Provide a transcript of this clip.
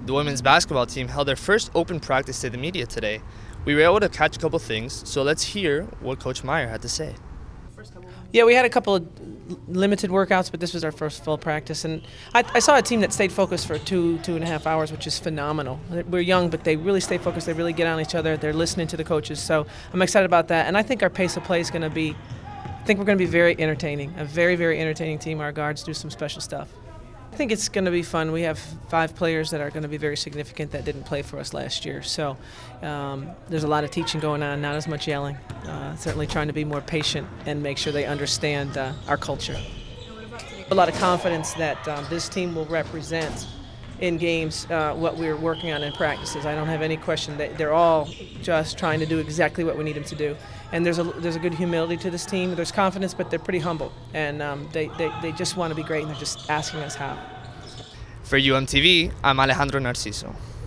The women's basketball team held their first open practice to the media today. We were able to catch a couple things, so let's hear what Coach Meyer had to say. Yeah, we had a couple of limited workouts, but this was our first full practice. And I saw a team that stayed focused for 2.5 hours, which is phenomenal. We're young, but they really stay focused. They really get on each other. They're listening to the coaches. So I'm excited about that. And I think our pace of play is going to be, I think we're going to be very entertaining, a very, very entertaining team. Our guards do some special stuff. I think it's going to be fun. We have 5 players that are going to be very significant that didn't play for us last year. So there's a lot of teaching going on, not as much yelling. Certainly trying to be more patient and make sure they understand our culture. A lot of confidence that this team will represent in games what we're working on in practices. I don't have any question that they're all just trying to do exactly what we need them to do. And there's a good humility to this team. There's confidence, but they're pretty humble. And they just want to be great, and they're just asking us how. For UMTV, I'm Alejandro Narciso.